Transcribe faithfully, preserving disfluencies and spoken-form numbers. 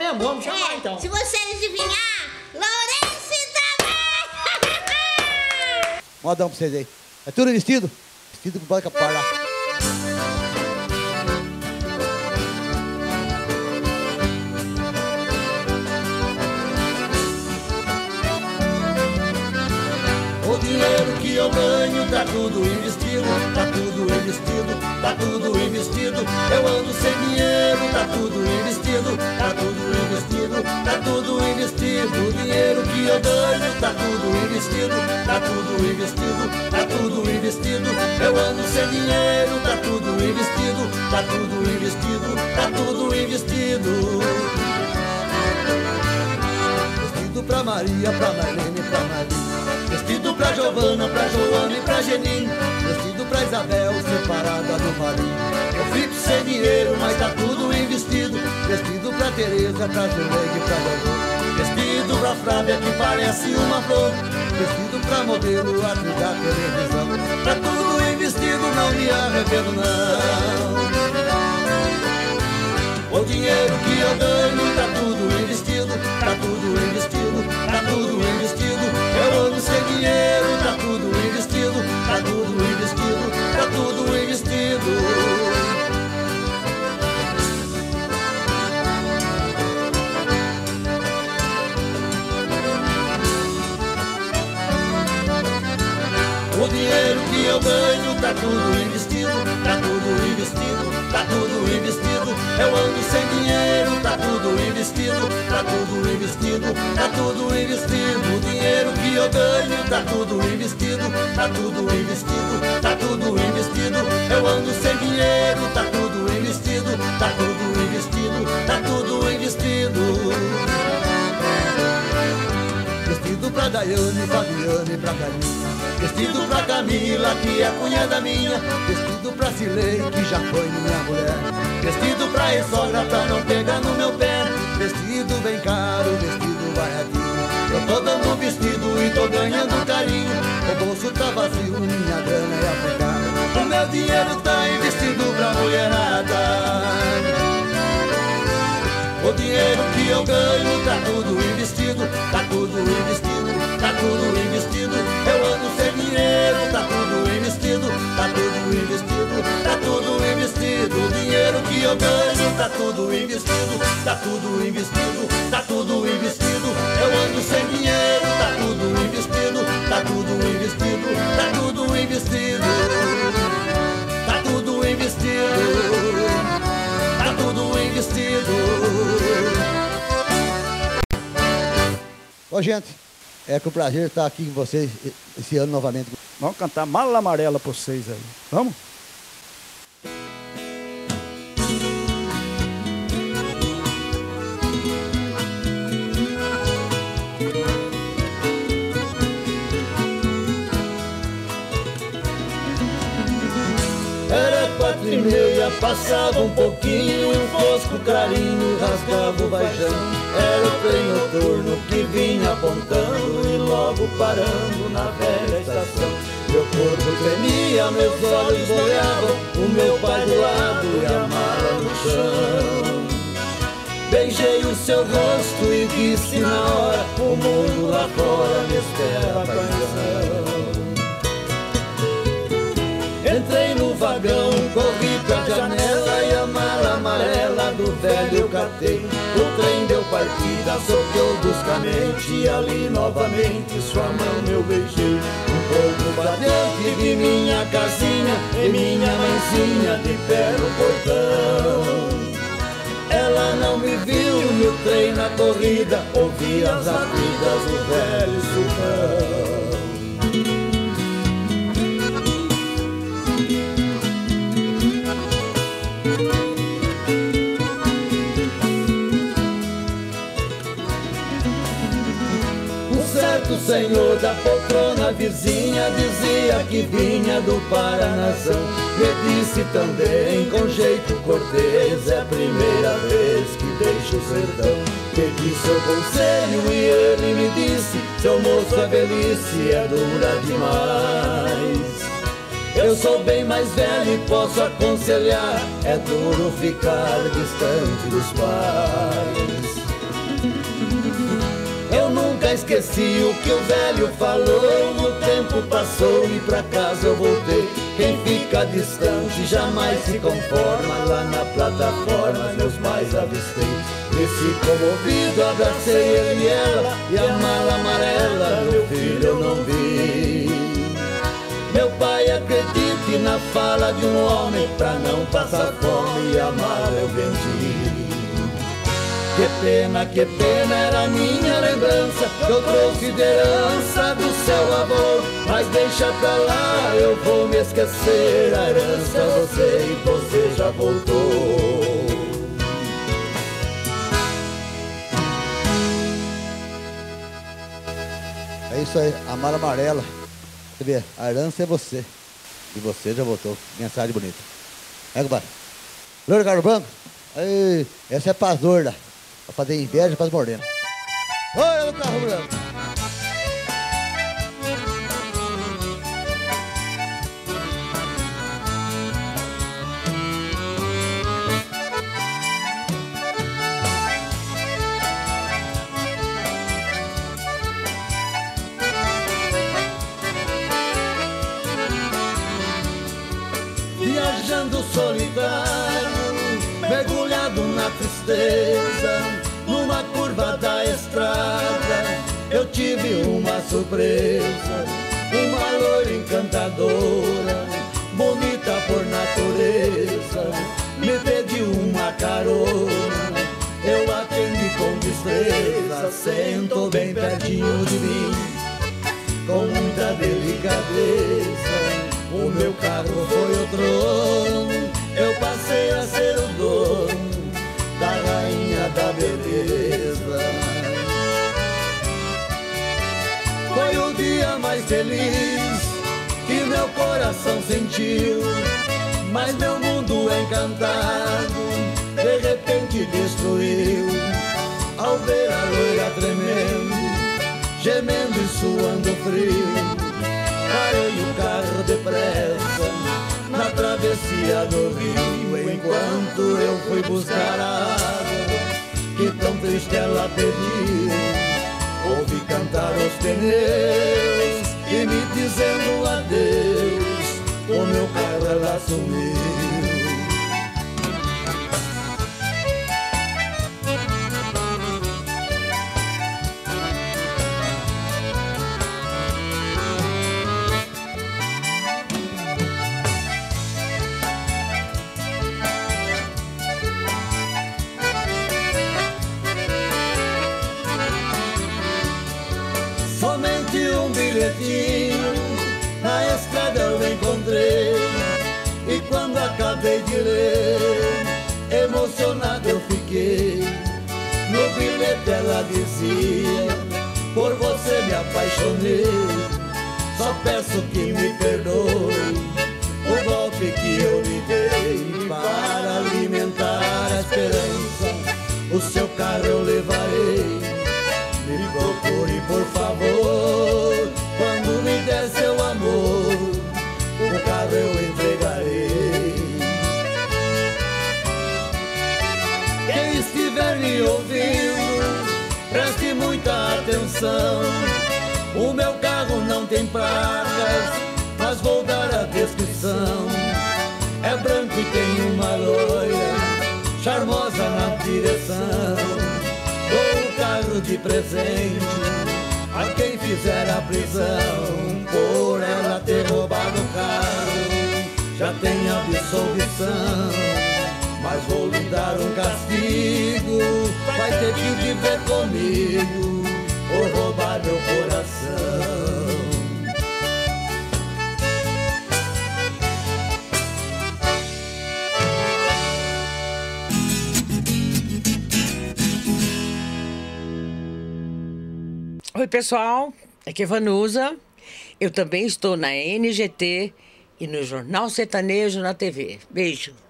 mesmo? Vamos chamar É, então. se você adivinhar, Lourenço também! Modão pra vocês aí. É tudo vestido? Vestido com banca para lá. O dinheiro que eu ganho tá tudo investido, tá tudo investido, tá tudo investido. Eu ando sem dinheiro, tá tudo investido, tá tudo investido, tá tudo investido. O dinheiro que eu ganho tá tudo investido, tá tudo investido, tá tudo investido. Eu ando sem dinheiro, tá tudo investido, tá tudo investido, tá tudo investido. Vestido pra Maria, pra Marlene, pra Maria. Vestido pra Giovana, pra Joana e pra Genin. Vestido pra Isabel, separada do marido. Eu fico sem dinheiro, mas tá tudo investido. Vestido pra Tereza, pra Zuleide e pra Dodô. Vestido pra Flávia, que parece uma flor. Vestido pra modelo, atriz da televisão. Tá tudo investido, não me arrependo não. O dinheiro que eu ganho tá tudo investido, tá tudo investido, tá tudo investido. Eu ando sem dinheiro, tá tudo investido, tá tudo investido, tá tudo investido. O dinheiro que eu ganho tá tudo investido, tá tudo investido, tá tudo investido. Eu ando sem dinheiro, tá tudo investido, tá tudo investido, tá tudo investido. O dinheiro que eu ganho tá tudo investido, tá tudo investido, tá tudo investido. Eu ando sem dinheiro, tá tudo investido, tá tudo investido, tá tudo investido. Vestido pra Daiane, Fabiane, pra Carminha. Vestido pra Camila, que é cunhada minha. Vestido pra Cilei, que já foi minha mulher. Vestido pra ex-sogra, pra não pegar no meu pé. Vestido bem caro, vestido baratinho. Eu tô dando vestido e tô ganhando carinho. O bolso tá vazio, minha grana é aplicada. O meu dinheiro tá investido pra mulherada. O dinheiro que eu ganho tá tudo investido, tá tudo investido, tá tudo investido. Eu ando sem dinheiro, tá tudo investido, tá tudo investido, tá tudo investido. O dinheiro que eu ganho tá tudo investido, tá tudo investido, tá tudo investido. Eu ando sem dinheiro, tá tudo investido, tá tudo investido, tá tudo investido, tá tudo investido, tá tudo investido. Ô gente, é com o prazer estar aqui com vocês esse ano novamente. Vamos cantar Mala Amarela pra vocês aí. Vamos? Era quatro e meia, passava um pouquinho, um fosco clarinho rasgava o vaijão. Era o trem noturno que vinha apontando e logo parando na velha estação. Meu corpo tremia, meus olhos boiavam, o meu pai do lado e a mala no chão. Beijei o seu rosto e disse na hora, o mundo lá fora me espera, paizão. Entrei no vagão, corri pra janela e a mala amarela do velho eu catei. O trem deu partida, soqueou bruscamente e ali novamente sua mão eu beijei. Um pouco pra dentro e vi minha casinha e minha mãezinha de pé no portão. Ela não me viu no trem na corrida, ouvi as amigas do velho sultão. O senhor da poltrona vizinha dizia que vinha do Paranazão. Me disse também com jeito cortês, é a primeira vez que deixo o sertão. Pedi seu conselho e ele me disse, seu moço, a velhice é dura demais. Eu sou bem mais velho e posso aconselhar, é duro ficar distante dos pais. já esqueci o que o velho falou. O tempo passou e pra casa eu voltei. Quem fica distante jamais se conforma. Lá na plataforma meus pais avistei. Desci comovido, abracei ele e ela. E a mala amarela, meu filho, eu não vi. Meu pai, acredite na fala de um homem. Pra não passar fome, a mala eu vendi. Que pena, que pena, era minha lembrança que eu trouxe de herança do seu avô. Mas deixa pra lá, eu vou me esquecer a herança. Você e você já voltou. É isso aí, a mala amarela. Você vê, a herança é você. E você já voltou. Mensagem bonita. É, compadre? Loura Carro Branco? Aí, essa é pras gordas. Pra fazer inveja pras mordenas. Oi, Carro Branco. Viajando solitário, mergulhado na tristeza, numa curva da estrada, eu tive uma surpresa. Uma loira encantadora, bonita por natureza, me pediu uma carona. Eu atendi com destreza, sentou bem pertinho de mim, com muita delicadeza. O meu carro foi o trono, eu passei a ser o dono da rainha da beleza. Foi o dia mais feliz que meu coração sentiu, mas meu mundo encantado de repente destruiu. Ao ver a loira tremendo, gemendo e suando frio, parei o carro depressa na travessia do rio, enquanto eu fui buscar a água que tão triste ela pediu. Ouvi cantar os pneus e me dizendo adeus, o meu carro ela sumiu. Somente um bilhetinho na estrada eu encontrei, e quando acabei de ler, emocionado eu fiquei. No bilhete ela dizia: por você me apaixonei, só peço que me perdoe o golpe que eu lhe dei. Para alimentar a esperança, o seu carro eu levarei. Me procure, por favor, quando me der seu amor, o carro eu entregarei. Quem estiver me ouvindo, preste muita atenção. O meu carro não tem placas, mas vou dar a descrição. É branco e tem uma loira charmosa na direção. Dou o carro de presente a quem fizer a prisão por ela ter roubado o carro. Já tem absolvição, mas vou lhe dar um castigo. Vai ter que viver comigo por roubar meu coração. Oi, pessoal, aqui é Vanusa. Eu também estou na N G T e no Jornal Sertanejo na T V. Beijo.